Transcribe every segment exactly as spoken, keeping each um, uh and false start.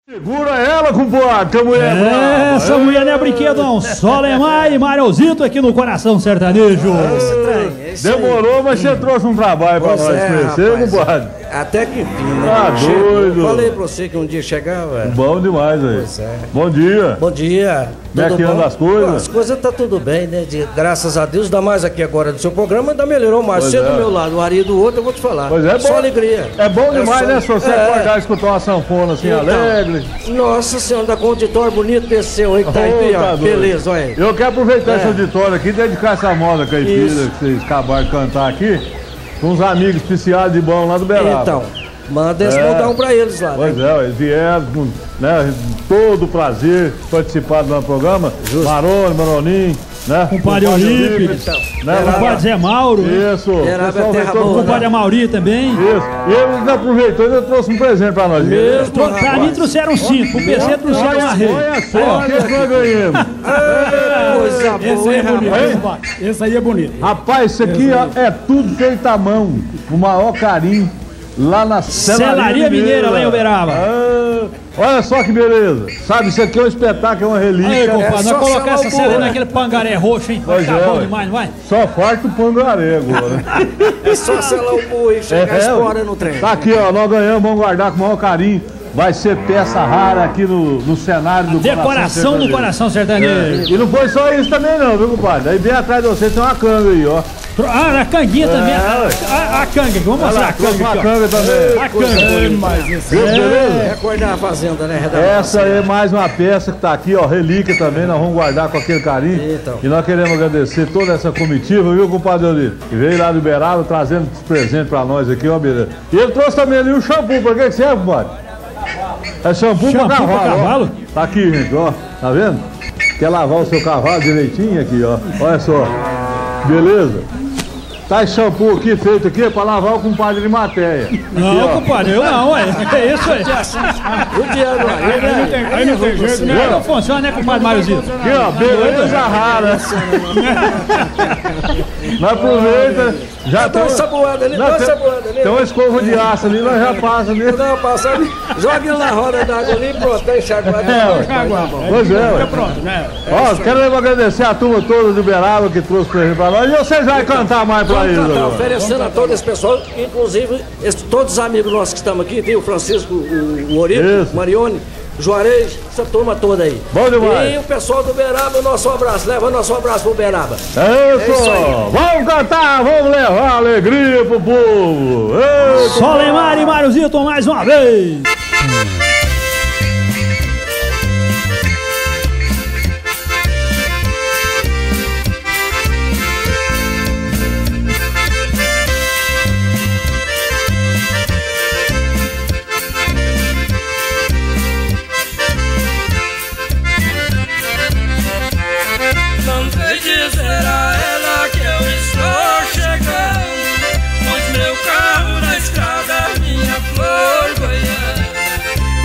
Segura ela, compadre, que a mulher é brava. Essa mulher não é brinquedo, não. Solemar e Mariozito aqui no Coração Sertanejo. É, demorou, mas você trouxe um trabalho pra nós conhecer, compadre. Até que enfim, né? Tá doido. Falei pra você que um dia chegava. Bom demais aí. Pois é. Bom dia. Bom dia. Como é que anda as coisas? As coisas tá tudo bem, né? De, graças a Deus, ainda mais aqui agora do seu programa, ainda melhorou mais. Pois Você é. do meu lado, o Ari do outro, eu vou te falar. Pois é, só bom. alegria. É bom demais, só... né? Se você é. acordar e escutar uma sanfona assim, Então, alegre. Nossa senhora, da auditório bonito desse seu aí que tá aí, Ô, ó. tá doido. Beleza, olha aí. Eu quero aproveitar É. esse auditório aqui e dedicar essa moda caipira Isso. que vocês acabaram de cantar aqui com uns amigos especiais de bom lá do Beraba. Então, manda esse É. modão pra eles lá. Pois né? é, eles vieram com né, todo o prazer de participar do nosso programa. Maroni, Maroninho, né? Compadre Eurípides, Então, né? compadre Zé Mauro, Isso. O Beraba pessoal é terra veio todo- boa, compadre Amauri também. Isso. E eles ainda aproveitou e ainda trouxe um presente pra nós. Mesmo, Pra mim rapaz. trouxeram cinco, pro P C trouxeram uma rede. Olha só, o que que nós ganhamos. Coisa Esse boa, aí hein, é bonito, rapaz? hein, compadre? Esse aí é bonito. Rapaz, isso aqui ó, é tudo feito à mão, com o maior carinho, lá na Celaria, Celaria Mineira, lá em Uberaba. Ah, olha só que beleza. Sabe, isso aqui é um espetáculo, é uma Aí, relíquia. compadre, nós só colocar selar essa o burro, cena né? naquele pangaré roxo, hein? Vai Pois ficar é, bom ué. demais, não vai? Só farta o pangaré agora. É só selar o boi e chegar É, fora no trem. Tá aqui, ó, nós ganhamos, vamos guardar com o maior carinho. Vai ser peça rara aqui no, no cenário do Decoração do Sertanejo. Coração Sertanejo. E não foi só isso também não, viu, compadre? Aí bem atrás de você tem uma canga aí, ó. Ah, a canguinha também. É, ué. A, a canga aqui, vamos mostrar a Trouxe canga uma aqui, ó. canga também. A canga. Mas esse Viu, beleza? Recordar a fazenda, né, Redato? Essa é mais uma peça que tá aqui, ó, relíquia também, nós vamos guardar com aquele carinho. Então. E nós queremos agradecer toda essa comitiva, viu, compadre Eulito? Que veio lá do Uberaba trazendo esse presente pra nós aqui, ó, beleza. E ele trouxe também ali o shampoo, pra que que serve, compadre? É shampoo, Shampoo pra pra cavalo, cavalo? ó. Tá aqui, gente, ó, tá vendo? Quer lavar o seu cavalo direitinho aqui, ó, olha só, beleza? Tá esse shampoo aqui, feito aqui, pra lavar o compadre de matéria. Não, compadre, eu não, ué. É isso aí. O dinheiro aí, né? Aí não tem jeito, né? Não, não funciona, né, compadre Mariozito? Aqui, ó, beleza rara. Nós aproveita, já Dá uma saboada ali, dá uma tem, saboada ali. tem uma escova de aço ali, nós já passa ali. Dá uma passada, joga ele na roda d'água ali e pronto, tá enxaguado. É, ué. Pois é, ué. Pronto, né? Ó, quero agradecer a turma toda do Uberaba que trouxe presente pra nós. E vocês vão cantar mais pra eles Tá agora. oferecendo a todo esse pessoal, inclusive esse- todos os amigos nossos que estamos aqui, tem o Francisco, o, o Orico, Isso. o Marione, Juarez, essa turma toda aí. Bom demais. E o pessoal do Uberaba, o nosso abraço, leva o nosso abraço pro Uberaba. É isso, É isso aí. vamos cantar, vamos levar alegria pro povo. Eita. Solemar e Mariozito mais uma vez. Mandei dizer a ela que eu estou chegando, pois meu carro na estrada, minha flor goiana.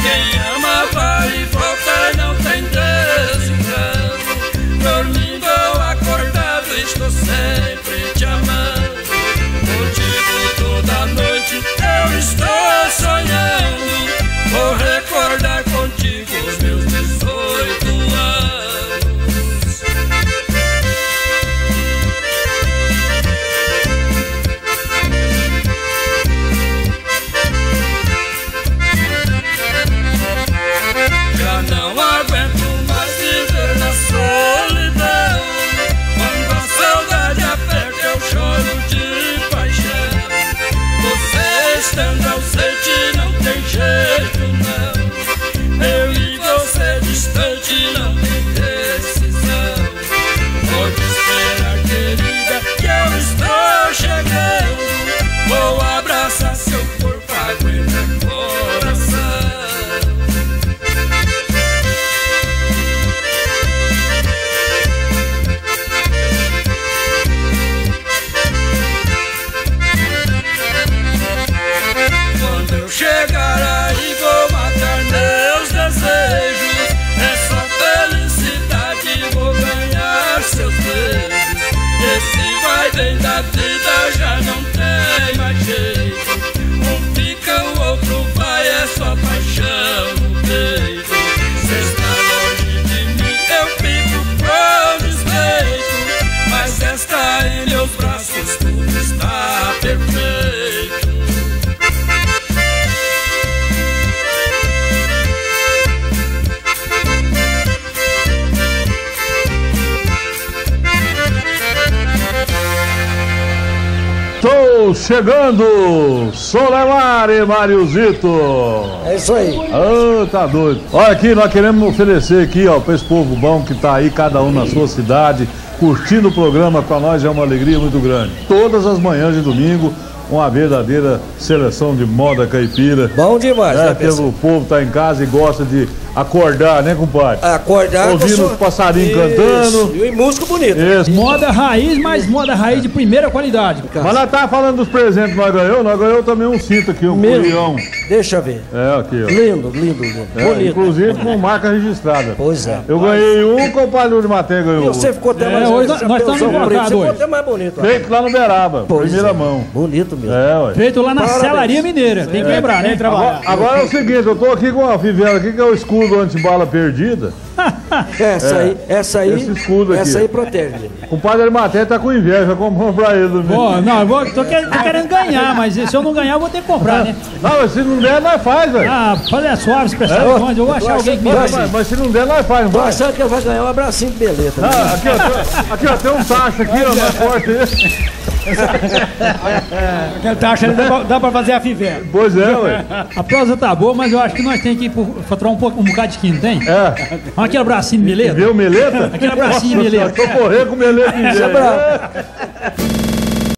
Estamos chegando! Solemar e Mariozito! É isso aí. Ah, tá doido. Olha aqui, nós queremos oferecer aqui, ó, pra esse povo bom que tá aí, cada um na sua cidade, curtindo o programa, pra nós é uma alegria muito grande. Todas as manhãs de domingo, uma verdadeira seleção de moda caipira. Bom demais, é, né, que o povo tá em casa e gosta de acordar, né, compadre? Acordar, ouvindo pessoal. os passarinhos cantando. E música bonita. Isso. Moda raiz, mas moda raiz de primeira qualidade. Mas nós tá falando dos presentes que nós ganhamos, nós ganhamos também um cinto aqui, um Meu. curião. Deixa eu ver. É, aqui, ó. Lindo, lindo, lindo. É, bonito. inclusive com marca registrada. Pois é. Eu ganhei um, com o Padre de Maté ganhou E você outro. ficou até É, mais... hoje você nós- já nós pensou estamos bonito, embarcados Você ficou hoje. até mais bonito. ó. Feito lá no Beraba, Pois primeira é. mão. Bonito mesmo. É, ué. Feito lá na Parabéns. Celaria Mineira. Tem que lembrar, né? Agora, agora é o seguinte, eu tô aqui com uma fivela aqui que é o escudo antibala perdida. Essa aí, essa aí, Esse escudo aqui. essa aí protege. O Padre Maté tá com inveja, comprou pra ele também. Pô, não, eu vou, tô, que- tô querendo ganhar, mas se eu não ganhar, eu vou ter que comprar, né? Não, mas se não der, nós faz, velho. Ah, fazer suave, esse pessoal. É? onde? Eu vou achar alguém que me mas, vai. mas, mas se não der, nós faz, não Tô vai? achando que ele vai ganhar um abracinho de beleza. né? Ah, aqui, ó, tem- aqui, ó, tem um tacho aqui, ó, na porta aí. Aquela taxa ali dá pra, dá pra fazer a fivela. Pois é, ué. A prosa tá boa, mas eu acho que nós temos que ir pro- faturar um, pouco, um bocado de quinto, tem? É. Olha aquele abracinho de beleza. Viu, Meleta? Aquele abracinho, Nossa, Meleta. Tô correndo com o Meleta em Isso é dia. bravo.